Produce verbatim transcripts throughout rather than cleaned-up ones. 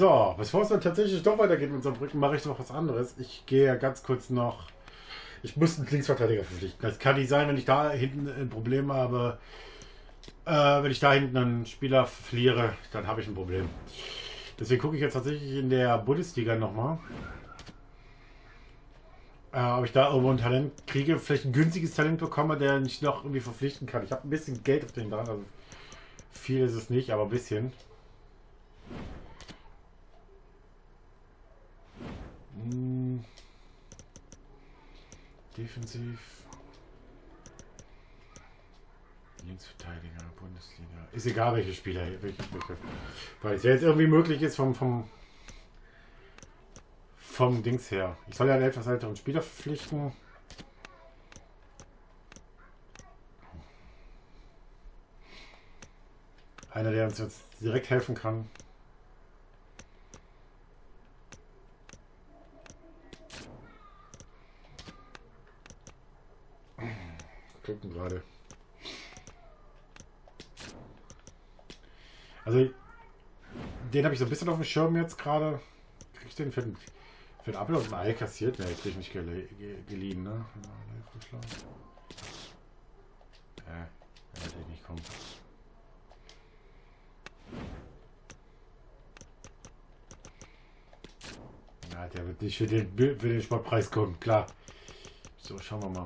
So, bevor es dann tatsächlich doch weitergeht mit unserem Brücken, mache ich noch was anderes. Ich gehe ja ganz kurz noch. Ich muss einen Linksverteidiger verpflichten. Das kann nicht sein, wenn ich da hinten ein Problem habe. Äh, wenn ich da hinten einen Spieler verliere, dann habe ich ein Problem. Deswegen gucke ich jetzt tatsächlich in der Bundesliga nochmal. Äh, ob ich da irgendwo ein Talent kriege, vielleicht ein günstiges Talent bekomme, der ich noch irgendwie verpflichten kann. Ich habe ein bisschen Geld auf den dran, also viel ist es nicht, aber ein bisschen. Hm. Defensiv. Linksverteidiger, Bundesliga. Ist egal, welche Spieler, welche Spieler. Weil es ja jetzt irgendwie möglich ist vom, vom, vom Dings her. Ich soll ja einen etwas älteren Spieler verpflichten. Einer, der uns jetzt direkt helfen kann. Gucken gerade. Also, den habe ich so ein bisschen auf dem Schirm jetzt gerade. Krieg ich den für den, für den Apfel und ein Ei kassiert? Ne, krieg ich nicht gele ge geliehen, ne? Ja, der wird nicht kommen. Ja, der wird nicht für den, für den Sportpreis kommen, klar. So, schauen wir mal.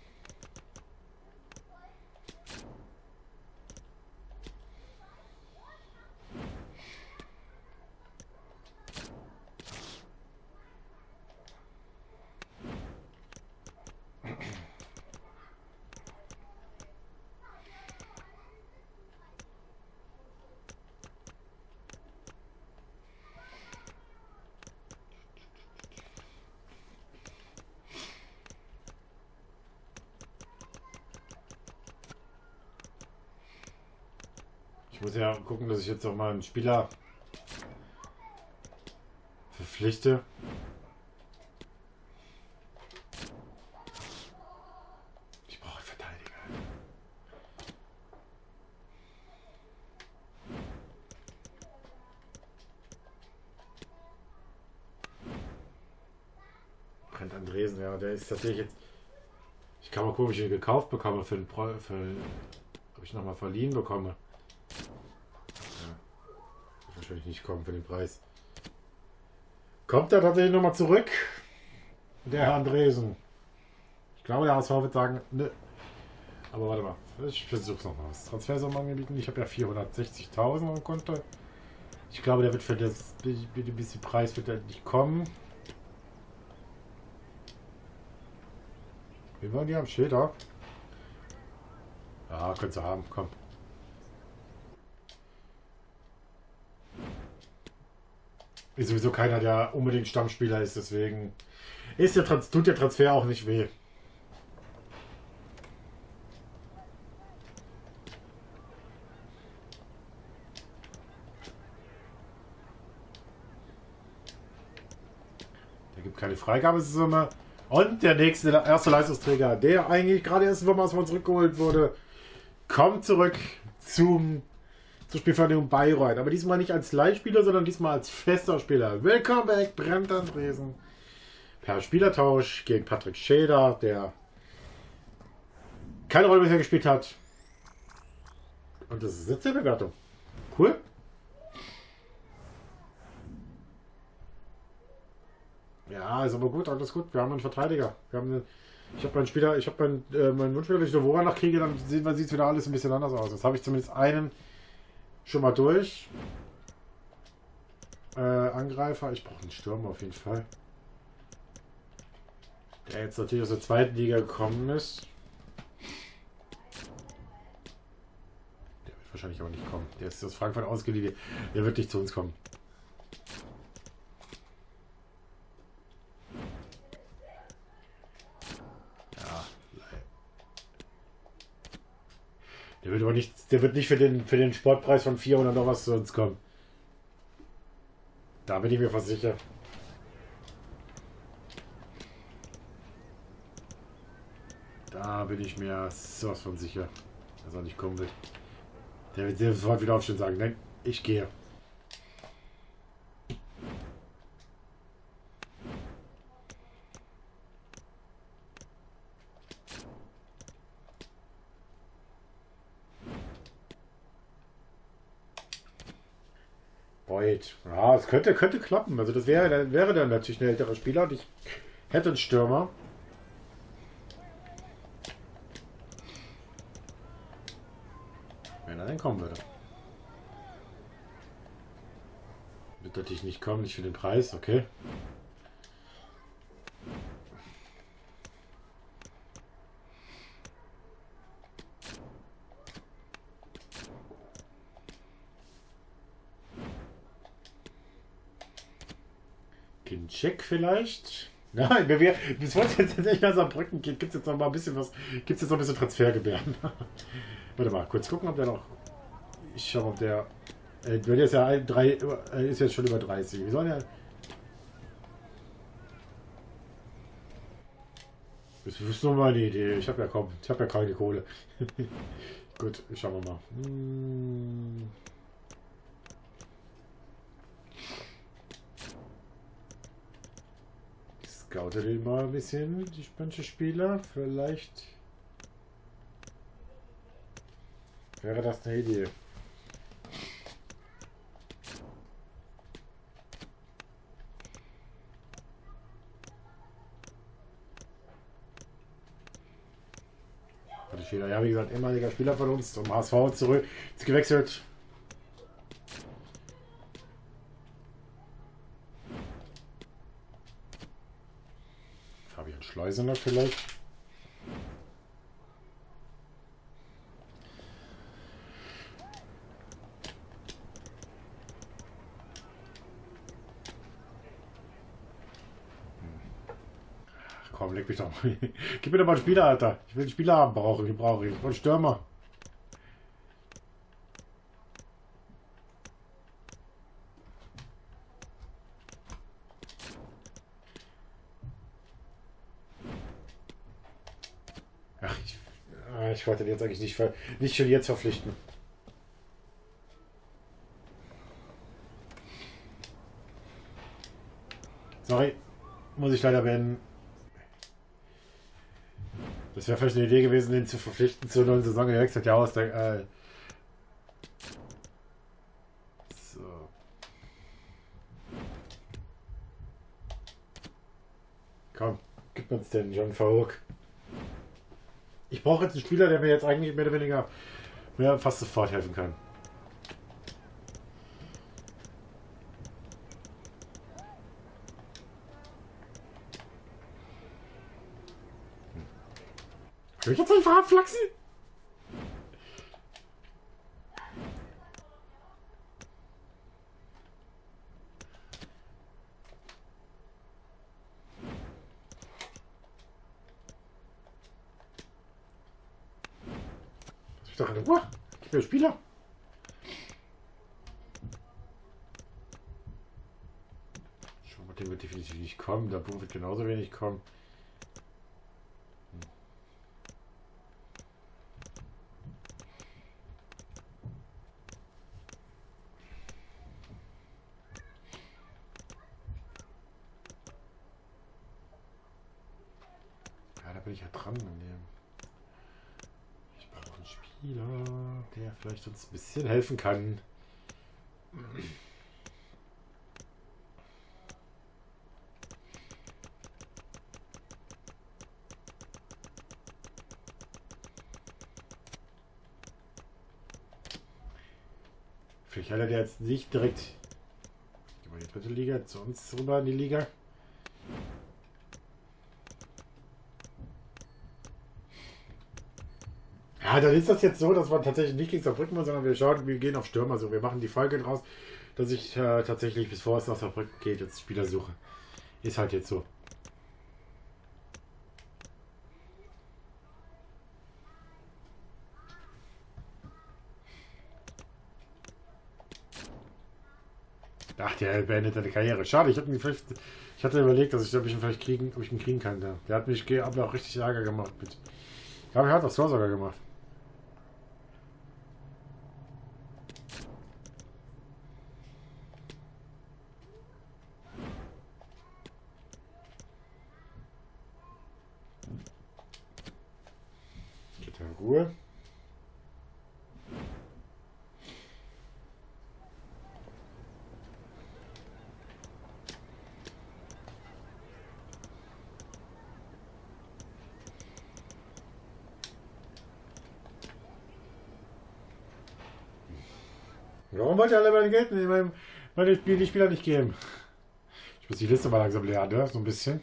Ich muss ja gucken, dass ich jetzt auch mal einen Spieler verpflichte. Ich brauche einen Verteidiger. Brent Andresen, ja, der ist tatsächlich jetzt. Ich kann mal gucken, ob ich ihn gekauft bekomme für den Pro, für, ob ich nochmal verliehen bekomme. Wahrscheinlich nicht kommen für den Preis. Kommt er tatsächlich nochmal zurück? Der Herr Andresen. Ich glaube, der H S V wird sagen, nö. Aber warte mal, ich versuche es nochmal. Das Transfersumme angebieten. Ich habe ja vierhundertsechzigtausend am Konto. Ich glaube, der wird für das bisschen Preis wird er nicht kommen. Wie wollen die am Schilder? Ja, könnt ihr haben, komm. Ist sowieso keiner, der unbedingt Stammspieler ist, deswegen ist der Trans tut der Transfer auch nicht weh. Der gibt keine Freigabesumme. Und der nächste, der erste Leistungsträger, der eigentlich gerade erst mal zurückgeholt wurde, kommt zurück zum zur Spielvereinigung Bayreuth. Aber diesmal nicht als Leihspieler, sondern diesmal als fester Spieler. Willkommen back, Brent Andresen. Per Spielertausch gegen Patrick Schäder, der keine Rolle bisher gespielt hat. Und das ist jetzt die Bewertung. Cool. Ja, ist aber gut, alles gut. Wir haben einen Verteidiger. Wir haben einen, ich habe meinen Spieler, ich habe meinen, äh, meinen Wunschspieler, wenn ich Woran noch kriege, dann sieht man sieht wieder alles ein bisschen anders aus. Jetzt habe ich zumindest einen schon mal durch. Äh, Angreifer. Ich brauche einen Stürmer auf jeden Fall. Der jetzt natürlich aus der zweiten Liga gekommen ist. Der wird wahrscheinlich auch nicht kommen. Der ist aus Frankfurt ausgeliehen. Der wird nicht zu uns kommen. Ja. Der wird aber nicht, der wird nicht für den, für den Sportpreis von vierhundert noch was zu uns kommen. Da bin ich mir fast sicher. Da bin ich mir sowas von sicher, dass er nicht kommen will. Der wird sofort wieder aufstehen und sagen, nein, ich gehe. Void. Ja, es könnte, könnte klappen. Also das wäre, dann wäre dann natürlich ein älterer Spieler und ich hätte einen Stürmer. Wenn er denn kommen würde. Wird natürlich nicht kommen, nicht für den Preis, okay. Check vielleicht. Nein, wir, bis heute jetzt nicht mehr Saarbrücken geht, gibt es jetzt noch mal ein bisschen was. Gibt es jetzt noch ein bisschen Transfergebären. Warte mal, kurz gucken, ob der noch. Ich schau mal, ob der. Äh, der ist ja ein, drei, ist jetzt schon über dreißig. Wie soll der. Das ist nur mal eine Idee. Ich habe ja kaum. Ich habe ja keine Kohle. Gut, schauen wir mal. Hm. Scoute den mal ein bisschen, die manche Spieler. Vielleicht wäre das eine Idee. Ja, wie gesagt, ehemaliger Spieler von uns zum H S V zurück, ist gewechselt. Fabian Schleusener vielleicht. Komm, leg mich doch mal. Gib mir doch mal einen Spieler, Alter. Ich will einen Spieler haben, brauche ich, brauche ich. Ich brauche einen Stürmer. Ach, ich, ich wollte den jetzt eigentlich nicht, nicht schon jetzt verpflichten. Sorry, muss ich leider beenden. Das wäre vielleicht eine Idee gewesen, den zu verpflichten zur neuen Saison. Der wechselt ja aus. Der, äh so. Komm, gib uns den John Verhoek. Ich brauche jetzt einen Spieler, der mir jetzt eigentlich mehr oder weniger mehr fast sofort helfen kann. Soll ich jetzt einfach abflachsen? Lass mich doch in Ruhe. Gib mir Spieler. Schon mal, den wird definitiv nicht kommen. Der Buch wird genauso wenig kommen. Bin ich ja dran an dem. Ich brauche einen Spieler, der vielleicht uns ein bisschen helfen kann. Vielleicht hat er jetzt nicht direkt. Gehen wir in die dritte Liga, zu uns rüber in die Liga. Ja, dann ist das jetzt so, dass man tatsächlich nicht gegen Saarbrücken muss, sondern wir schauen, wir gehen auf Stürmer. Also wir machen die Folge draus, dass ich äh, tatsächlich bis vor es nach Saarbrücken geht, jetzt Spieler suche. Ist halt jetzt so. Ach, der beendet seine Karriere. Schade, ich hatte, mir vielleicht, ich hatte überlegt, dass ich ein bisschen vielleicht kriegen, ob ich ihn kriegen kann. Der, der hat mich aber auch richtig Ärger gemacht mit. Ja, er hat das Tor sogar gemacht. Geht in Ruhe. Warum wollt ihr alle mein Geld in meinem, meine Spiel, die Spieler nicht geben? Ich muss die Liste mal langsam lernen, ne? So ein bisschen.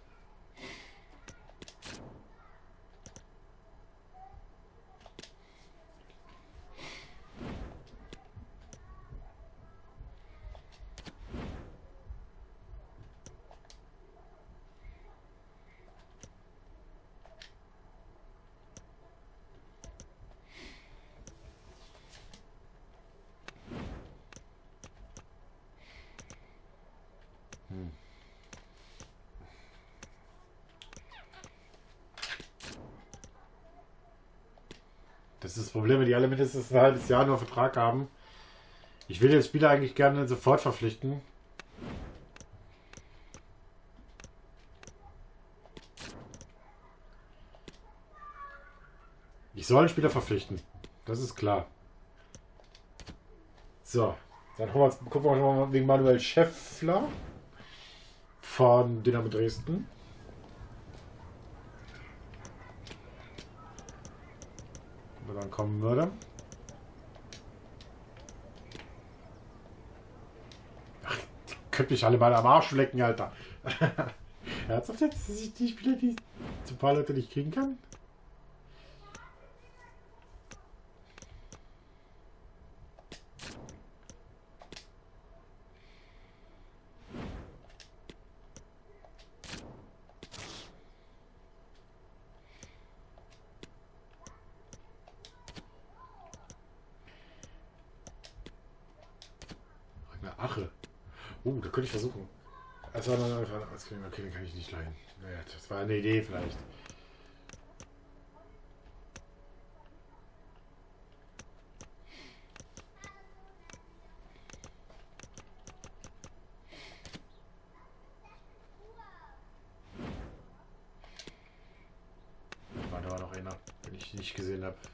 Das ist das Problem, wenn die alle mindestens ein halbes Jahr nur Vertrag haben. Ich will den Spieler eigentlich gerne sofort verpflichten. Ich soll einen Spieler verpflichten. Das ist klar. So, dann wir uns, gucken wir uns mal wegen Manuel Schäffler von Dynamo Dresden. Wenn er dann kommen würde. Ach, die könnt mich alle mal am Arsch lecken, Alter. Ernsthaft jetzt, dass ich die Spieler, die ein paar Leute nicht kriegen kann? Ache. Uh, da könnte ich versuchen. Also, okay, den kann ich nicht leihen. Naja, das war eine Idee vielleicht. Da war noch einer, den ich nicht gesehen habe.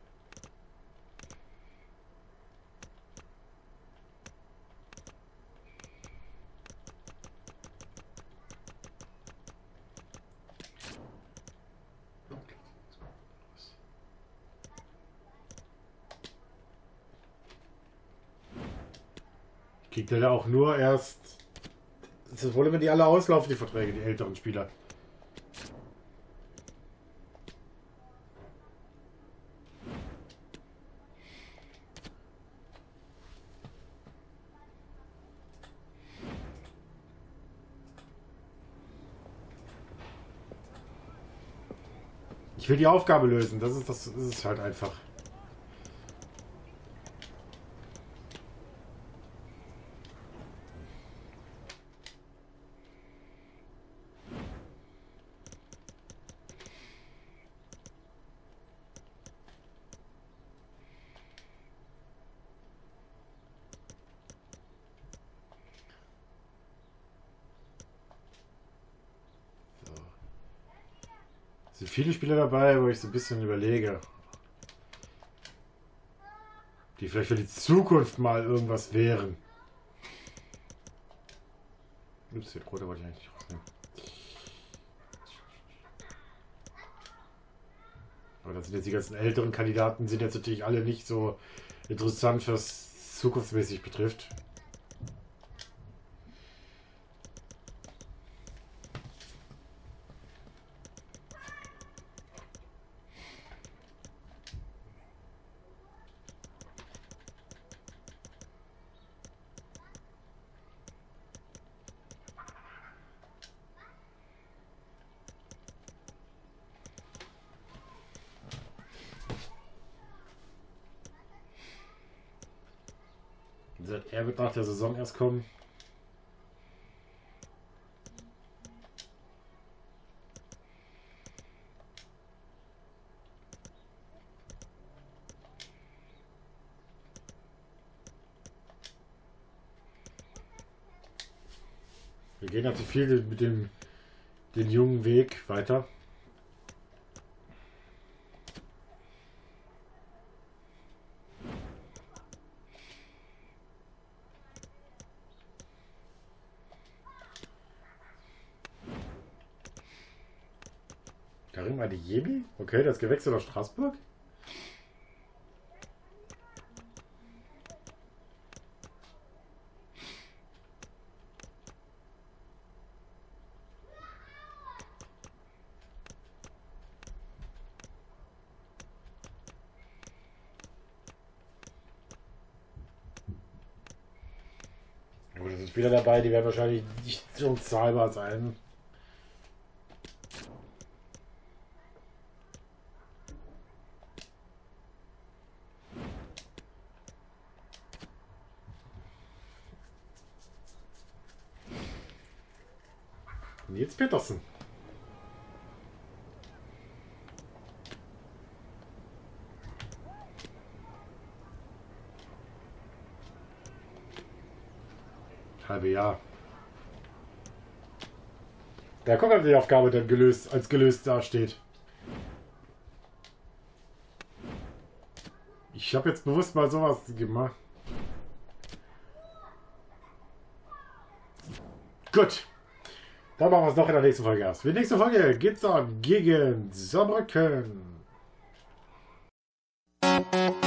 Kriegt er da auch nur erst. Das ist wohl, wenn die alle auslaufen, die Verträge, die älteren Spieler. Ich will die Aufgabe lösen, das ist das, das ist halt einfach. Es sind viele Spieler dabei, wo ich so ein bisschen überlege, die vielleicht für die Zukunft mal irgendwas wären. Ups, den rote wollte ich eigentlich rausnehmen. Aber das sind jetzt die ganzen älteren Kandidaten, sind jetzt natürlich alle nicht so interessant, was zukunftsmäßig betrifft. Er wird nach der Saison erst kommen. Wir gehen ja zu viel mit dem den jungen Weg weiter. Karim Adeyemi? Okay, das gewechselt aus Straßburg. Spieler dabei, die werden wahrscheinlich nicht so zahlbar sein. Nils Petersen. Halbe Jahr. Da kommt halt die Aufgabe dann gelöst, als gelöst dasteht. Ich habe jetzt bewusst mal sowas gemacht. Gut. Dann machen wir es noch in der nächsten Folge erst. In der nächsten Folge geht es dann gegen Saarbrücken.